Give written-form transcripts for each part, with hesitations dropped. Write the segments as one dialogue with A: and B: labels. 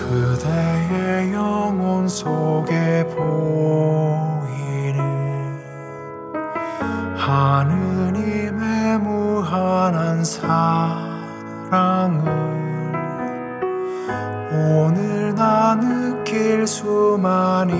A: 그대의 영혼 속에 보이는 하느님의 무한한 사랑을 오늘 나 느낄 수만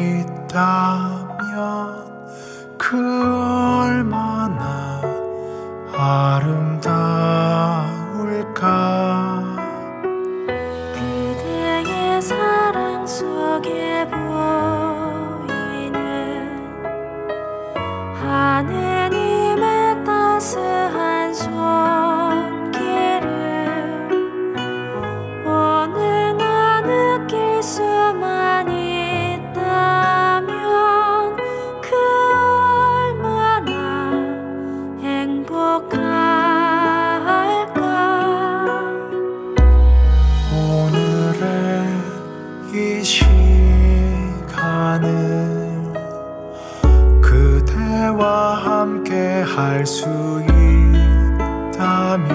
A: 있다면 그 얼마나 아름다울까.
B: 그대의 사랑 속에 보이는 하느님의 따스한 손길을 오늘 나 느낄 수만 있다면 그 얼마나 행복할까.
A: 오늘의 이 시간을 그대와 함께 할 수 있다면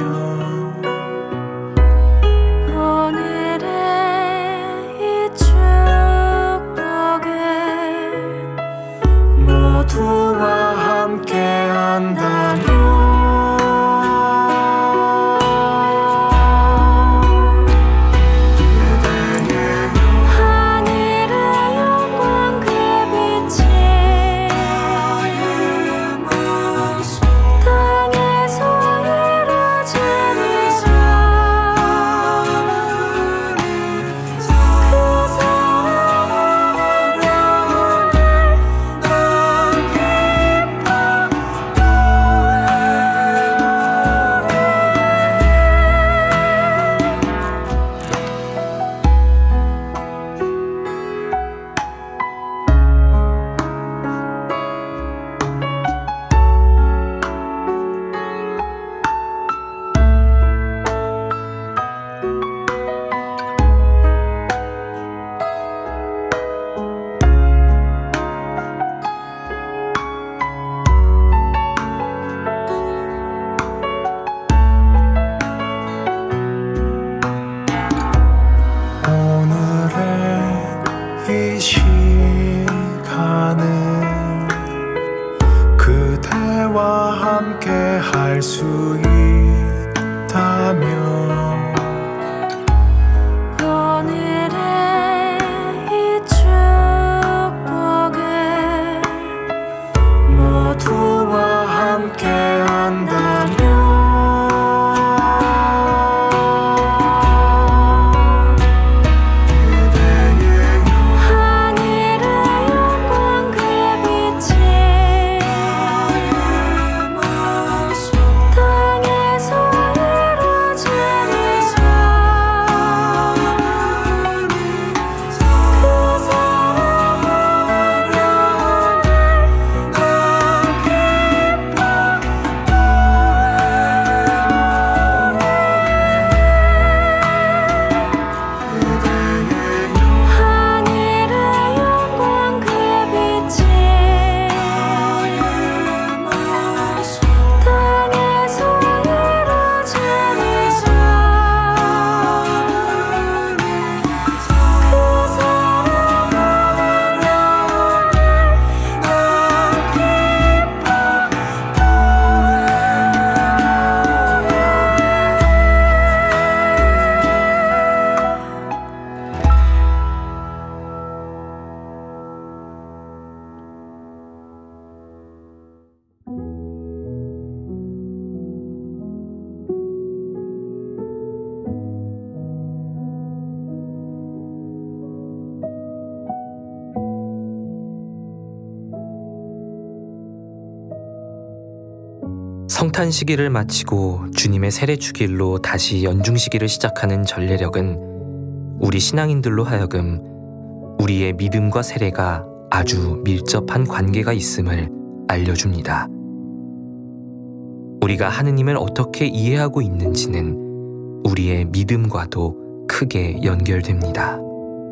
B: 오늘의 이 축복을
A: 모두와 함께 한다면
B: 하늘의 영광 그 빛이 땅에서 이루어지리라. 그 사랑은 영원히
A: 오늘의 이 시간을 그대와 함께 할 수 있다면
B: 오늘의 이 축복을
A: 모두와 함께 한다면
B: 하늘의 영광 그 빛이 땅에서 이루어지리라. 그 사랑은 영원히 하늘의 영광 그 빛이 땅에서 이루어지리라. 그 사랑은
C: 성탄 시기를 마치고 주님의 세례 주길로 다시 연중 시기를 시작하는 전례력은 우리 신앙인들로 하여금 우리의 믿음과 세례가 아주 밀접한 관계가 있음을 알려줍니다. 우리가 하느님을 어떻게 이해하고 있는지는 우리의 믿음과도 크게 연결됩니다.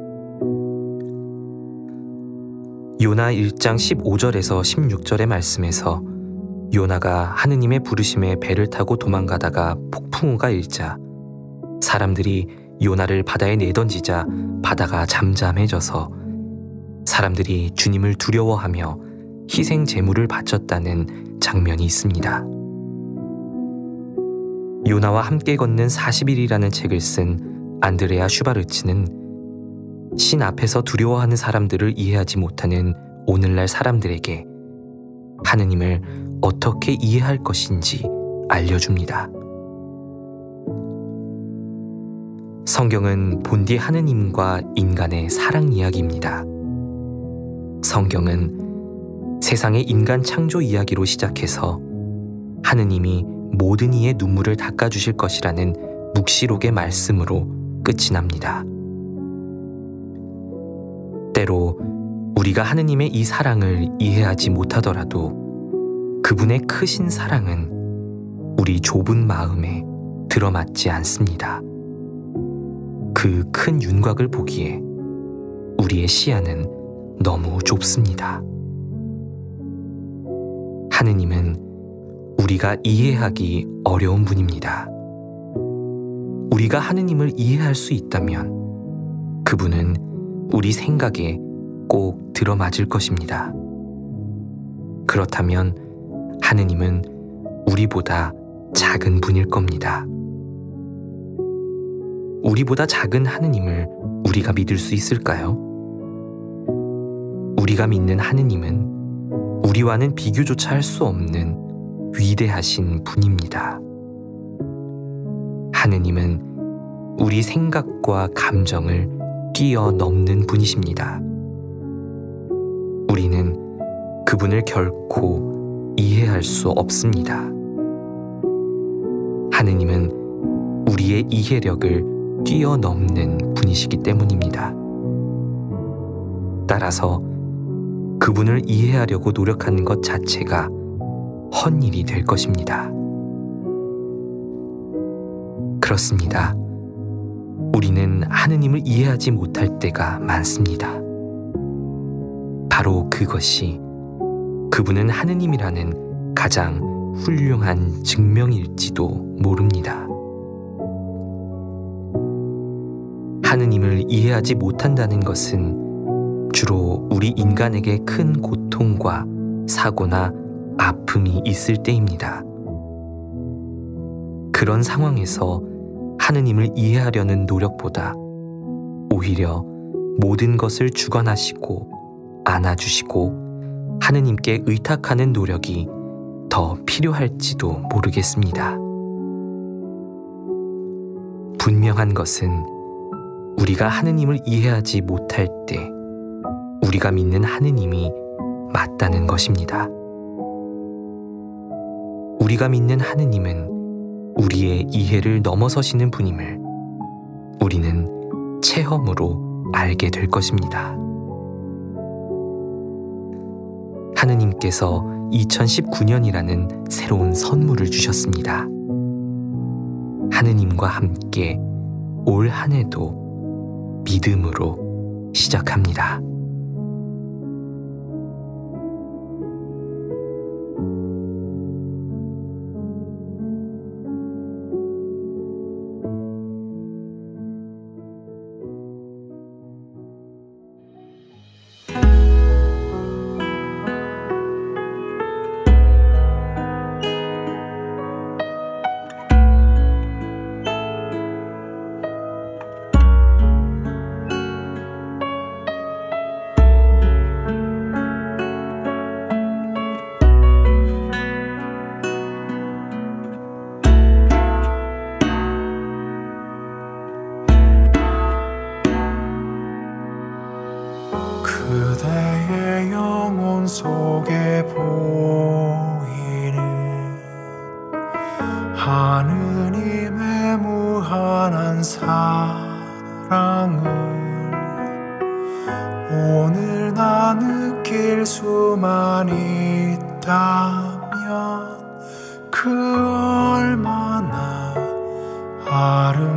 C: 요나 1장 15절에서 16절의 말씀에서 요나가 하느님의 부르심에 배를 타고 도망가다가 폭풍우가 일자 사람들이 요나를 바다에 내던지자 바다가 잠잠해져서 사람들이 주님을 두려워하며 희생 제물을 바쳤다는 장면이 있습니다. 요나와 함께 걷는 40일이라는 책을 쓴 안드레아 슈바르츠는 신 앞에서 두려워하는 사람들을 이해하지 못하는 오늘날 사람들에게 하느님을 어떻게 이해할 것인지 알려줍니다. 성경은 본디 하느님과 인간의 사랑 이야기입니다. 성경은 세상의 인간 창조 이야기로 시작해서 하느님이 모든 이의 눈물을 닦아주실 것이라는 묵시록의 말씀으로 끝이 납니다. 때로 우리가 하느님의 이 사랑을 이해하지 못하더라도 그분의 크신 사랑은 우리 좁은 마음에 들어맞지 않습니다. 그 큰 윤곽을 보기에 우리의 시야는 너무 좁습니다. 하느님은 우리가 이해하기 어려운 분입니다. 우리가 하느님을 이해할 수 있다면 그분은 우리 생각에 꼭 들어맞을 것입니다. 그렇다면 하느님은 우리보다 작은 분일 겁니다. 우리보다 작은 하느님을 우리가 믿을 수 있을까요? 우리가 믿는 하느님은 우리와는 비교조차 할 수 없는 위대하신 분입니다. 하느님은 우리 생각과 감정을 뛰어넘는 분이십니다. 우리는 그분을 결코 이해할 수 없습니다. 하느님은 우리의 이해력을 뛰어넘는 분이시기 때문입니다. 따라서 그분을 이해하려고 노력하는 것 자체가 헛일이 될 것입니다. 그렇습니다. 우리는 하느님을 이해하지 못할 때가 많습니다. 바로 그것이 그분은 하느님이라는 가장 훌륭한 증명일지도 모릅니다. 하느님을 이해하지 못한다는 것은 주로 우리 인간에게 큰 고통과 사고나 아픔이 있을 때입니다. 그런 상황에서 하느님을 이해하려는 노력보다 오히려 모든 것을 주관하시고 안아주시고 하느님께 의탁하는 노력이 더 필요할지도 모르겠습니다. 분명한 것은 우리가 하느님을 이해하지 못할 때 우리가 믿는 하느님이 맞다는 것입니다. 우리가 믿는 하느님은 우리의 이해를 넘어서시는 분임을 우리는 체험으로 알게 될 것입니다. 하느님께서 2019년이라는 새로운 선물을 주셨습니다. 하느님과 함께 올 한 해도 믿음으로 시작합니다.
A: 그대의 영혼 속에 보이는 하느님의 무한한 사랑을 오늘 나 느낄 수만 있다면 그 얼마나 아름다운